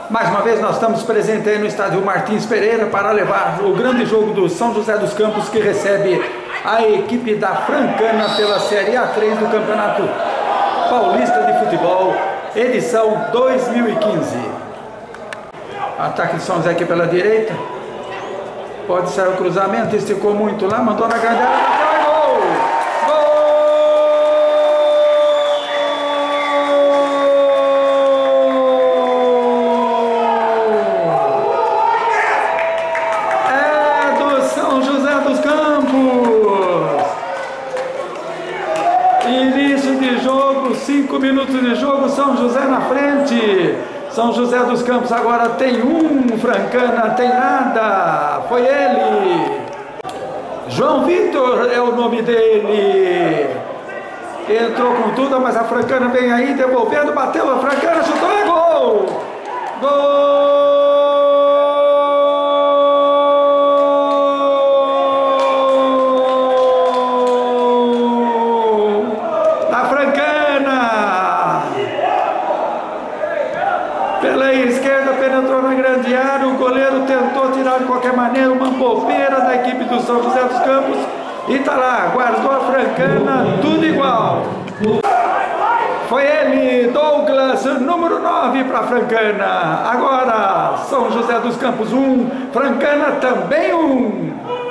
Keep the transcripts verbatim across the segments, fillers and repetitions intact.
Mais uma vez nós estamos presentes aí no estádio Martins Pereira para levar o grande jogo do São José dos Campos, que recebe a equipe da Francana pela Série A três do Campeonato Paulista de Futebol, edição dois mil e quinze. Ataque de São José aqui pela direita. Pode sair o cruzamento, esticou muito lá, mandou na grande área, bateu, é gol! Gol! É do São José dos Campos! Início de jogo, cinco minutos de jogo, São José na frente. São José dos Campos agora tem um, Francana tem nada, foi ele. João Vitor é o nome dele. Entrou com tudo, mas a Francana vem aí, devolvendo, bateu, a Francana chutou, é gol! Gol! Pela esquerda, penetrou na grande área, o goleiro tentou tirar de qualquer maneira uma bobeira da equipe do São José dos Campos e tá lá, guardou a Francana, tudo igual. Foi ele, Douglas, número nove para a Francana. Agora, São José dos Campos um, Francana também um.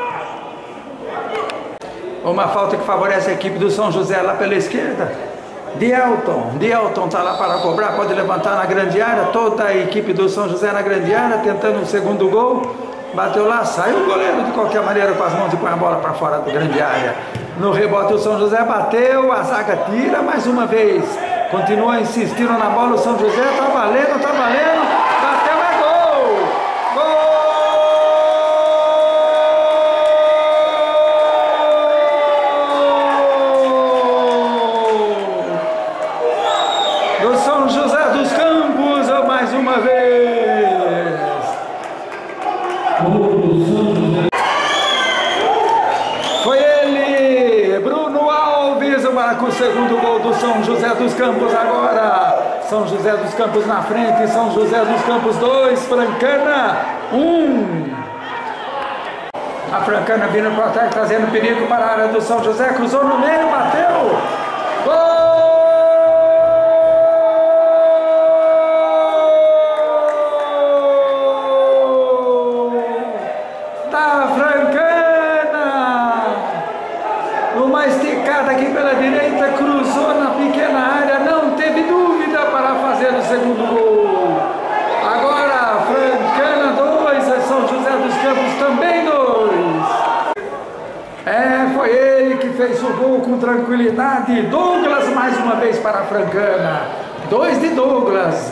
Uma falta que favorece a equipe do São José lá pela esquerda. Dielton, Dielton está lá para cobrar, pode levantar na grande área, toda a equipe do São José na grande área, tentando um segundo gol, bateu lá, saiu o goleiro de qualquer maneira com as mãos e põe a bola para fora da grande área. No rebote o São José bateu, a zaga tira mais uma vez, continua insistindo na bola, o São José está valendo, está valendo, bateu, é gol! Gol! Do São José dos Campos, mais uma vez. Foi ele, Bruno Alves, marca o segundo gol do São José dos Campos agora. São José dos Campos na frente, São José dos Campos dois, Francana um. A Francana vindo para trás, trazendo perigo para a área do São José, cruzou no meio, bateu. Gol! Uma esticada aqui pela direita, cruzou na pequena área, não teve dúvida para fazer o segundo gol. Agora, Francana dois, São José dos Campos também dois. É, foi ele que fez o gol com tranquilidade. Douglas mais uma vez para a Francana. Dois de Douglas.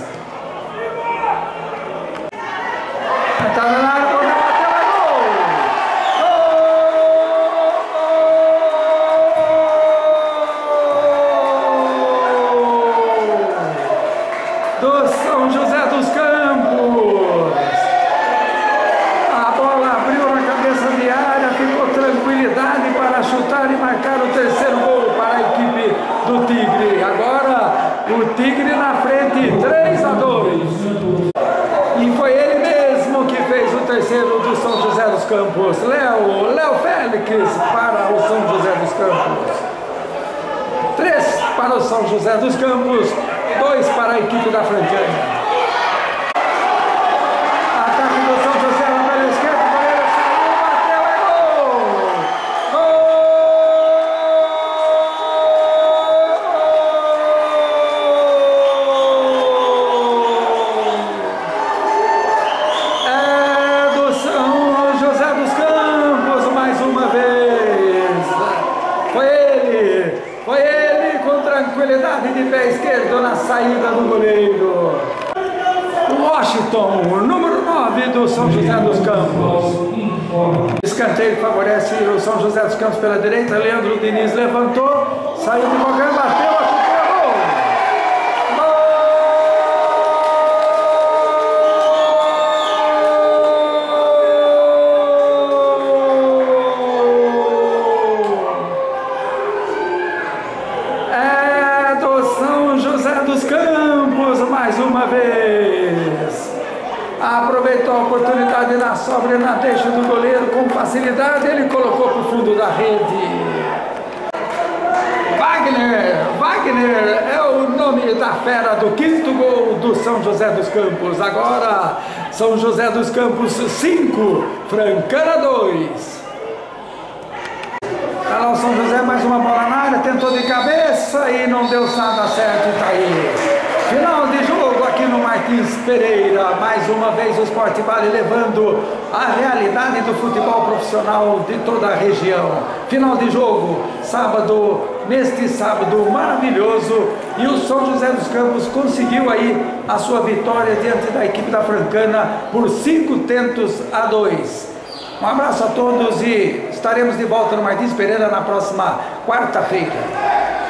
Está na área. Do São José dos Campos, a bola abriu na cabeça de área, ficou tranquilidade para chutar e marcar o terceiro gol para a equipe do Tigre. Agora o Tigre na frente, três a dois, e foi ele mesmo que fez o terceiro do São José dos Campos, Léo, Léo Félix para o São José dos Campos, três para o São José dos Campos, dois para a equipe da Francana. Ataque do São José lá pela esquerda, o goleiro saiu, bateu, é gol! Gol! É do São José dos Campos, mais uma vez. Foi ele, foi ele com tranquilidade de pé esquerdo na saída do goleiro. Washington, número nove do São José dos Campos. Escanteio que favorece o São José dos Campos pela direita. Leandro Diniz levantou, saiu de qualquer, bateu, atropelou. Gol! É do São José dos Campos mais uma vez. aproveitou a oportunidade na sobra e na deixa do goleiro com facilidade, ele colocou para o fundo da rede. Wagner, Wagner é o nome da fera do quinto gol do São José dos Campos. Agora, São José dos Campos cinco, Francana dois. Tá lá o São José, mais uma bola na área, tentou de cabeça e não deu nada certo, e tá aí. Final de jogo aqui no Martins Pereira, mais uma vez o Sport Vale levando a realidade do futebol profissional de toda a região. Final de jogo, sábado, neste sábado maravilhoso, e o São José dos Campos conseguiu aí a sua vitória diante da equipe da Francana por cinco tentos a dois. Um abraço a todos e estaremos de volta no Martins Pereira na próxima quarta-feira.